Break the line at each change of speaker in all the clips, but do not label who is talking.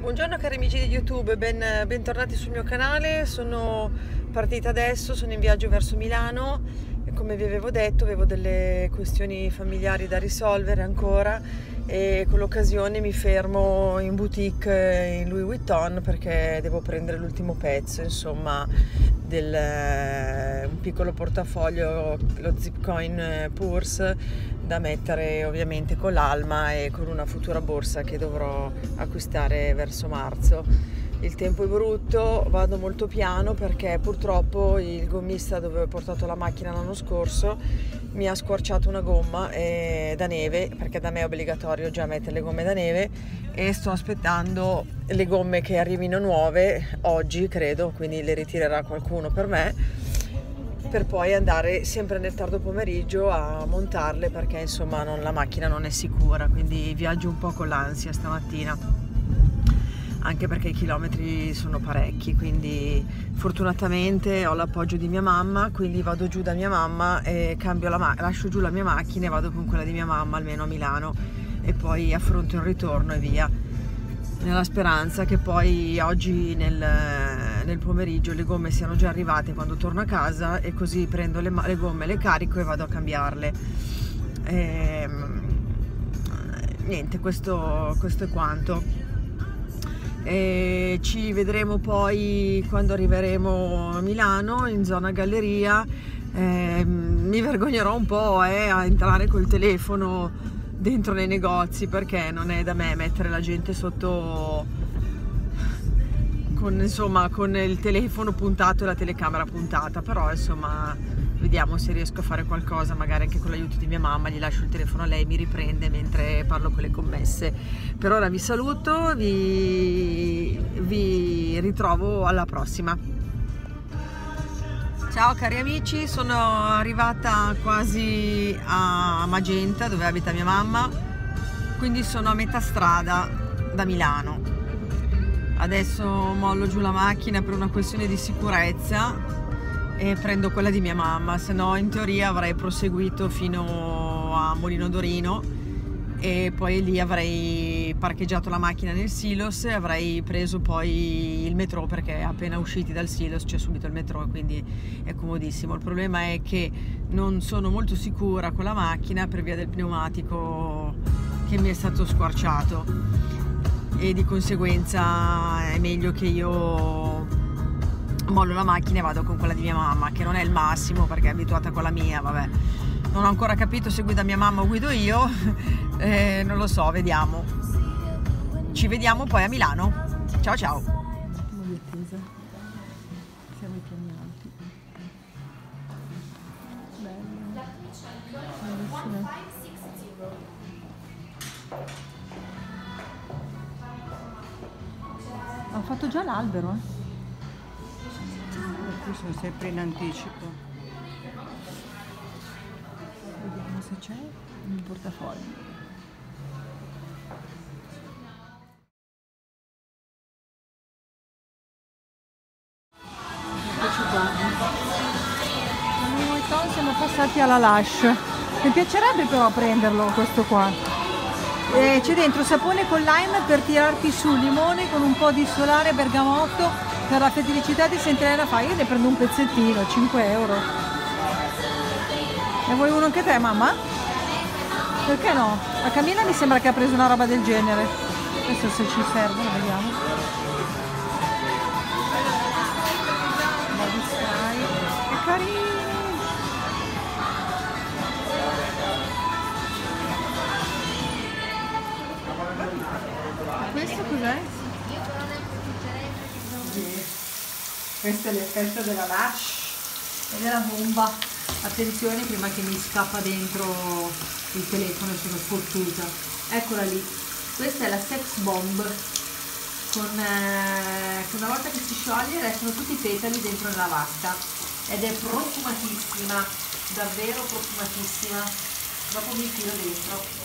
Buongiorno cari amici di YouTube, bentornati sul mio canale. Sono partita adesso, sono in viaggio verso Milano e come vi avevo detto avevo delle questioni familiari da risolvere ancora e con l'occasione mi fermo in boutique in Louis Vuitton perché devo prendere l'ultimo pezzo, insomma, un piccolo portafoglio, lo Zipcoin Purse, da mettere ovviamente con l'Alma e con una futura borsa che dovrò acquistare verso marzo. Il tempo è brutto, vado molto piano perché purtroppo il gommista dove ho portato la macchina l'anno scorso mi ha squarciato una gomma da neve, perché da me è obbligatorio già mettere le gomme da neve, e sto aspettando le gomme che arrivino nuove oggi, credo, quindi le ritirerà qualcuno per me, per poi andare sempre nel tardo pomeriggio a montarle, perché insomma la macchina non è sicura, quindi viaggio un po' con l'ansia stamattina, anche perché i chilometri sono parecchi. Quindi fortunatamente ho l'appoggio di mia mamma, quindi vado giù da mia mamma e lascio giù la mia macchina e vado con quella di mia mamma almeno a Milano e poi affronto il ritorno e via, nella speranza che poi oggi nel pomeriggio le gomme siano già arrivate quando torno a casa, e così prendo le gomme, le carico e vado a cambiarle. Niente, questo è quanto. Ci vedremo poi quando arriveremo a Milano in zona galleria. Mi vergognerò un po' a entrare col telefono dentro nei negozi, perché non è da me mettere la gente sotto con il telefono puntato e la telecamera puntata, però insomma vediamo se riesco a fare qualcosa, magari anche con l'aiuto di mia mamma. Gli lascio il telefono a lei, mi riprende mentre parlo con le commesse. Per ora vi saluto, vi ritrovo alla prossima. Ciao cari amici, sono arrivata quasi a Magenta, dove abita mia mamma, quindi sono a metà strada da Milano. Adesso mollo giù la macchina per una questione di sicurezza e prendo quella di mia mamma, se no in teoria avrei proseguito fino a Molino d'Orino e poi lì avrei parcheggiato la macchina nel silos e avrei preso poi il metro, perché appena usciti dal silos c'è subito il metro e quindi è comodissimo. Il problema è che non sono molto sicura con la macchina per via del pneumatico che mi è stato squarciato, e di conseguenza è meglio che io mollo la macchina e vado con quella di mia mamma, che non è il massimo perché è abituata con la mia. Vabbè, non ho ancora capito se guida mia mamma o guido io, non lo so, vediamo. Ci vediamo poi a Milano. Ciao ciao. Siamo i piani alti. Bello. Ho fatto già l'albero, qui sono sempre in anticipo. Vediamo se c'è il portafoglio. Eccoci qua. Siamo passati alla Lush. Mi piacerebbe però prenderlo questo qua. C'è dentro sapone con lime per tirarti su, limone con un po' di solare bergamotto per la felicità di sentire la fa. Io ne prendo un pezzettino, 5 euro. Ne vuoi uno anche te, mamma? Perché no? A Camilla mi sembra che ha preso una roba del genere. Adesso se ci servono, vediamo. Body spray. Che carino! Questo cos'è? Questo è l'effetto della Lush e della bomba. Attenzione prima che mi scappa dentro il telefono e sono fottuta. Eccola lì. Questa è la Sex Bomb. Una volta che si scioglie restano tutti i petali dentro nella vasca. Ed è profumatissima. Davvero profumatissima. Dopo mi tiro dentro.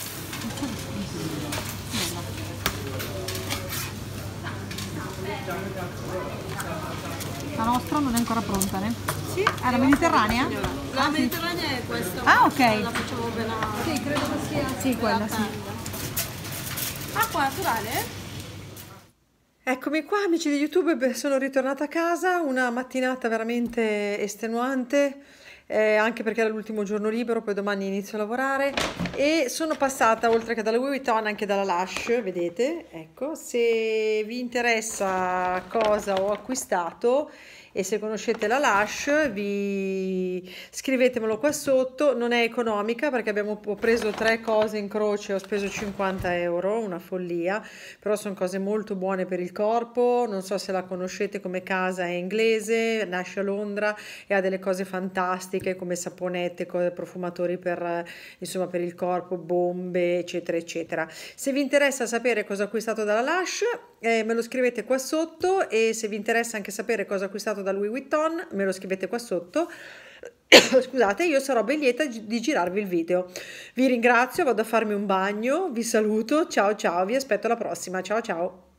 La nostra non è ancora pronta, né? Sì. La mediterranea?
La mediterranea è questa.
Ah, ok.
La facciamo bene.
Sì, credo che sia.
Sì, quella sì.
Acqua naturale?
Eccomi qua, amici di YouTube, sono ritornata a casa, una mattinata veramente estenuante, anche perché era l'ultimo giorno libero, poi domani inizio a lavorare e sono passata oltre che dalla Louis Vuitton anche dalla Lush, vedete? Ecco, se vi interessa cosa ho acquistato e se conoscete la Lush, vi scrivetemelo qua sotto. Non è economica perché ho preso 3 cose in croce, ho speso 50 €, una follia, però sono cose molto buone per il corpo. Non so se la conoscete come casa, è inglese, nasce a Londra e ha delle cose fantastiche come saponette, profumatori per, insomma, per il corpo, bombe, eccetera, eccetera. Se vi interessa sapere cosa ho acquistato dalla Lush, me lo scrivete qua sotto, e se vi interessa anche sapere cosa ho acquistato da Louis Vuitton, me lo scrivete qua sotto. Scusate, io sarò ben lieta di girarvi il video. Vi ringrazio, vado a farmi un bagno, vi saluto, ciao ciao, vi aspetto alla prossima, ciao ciao.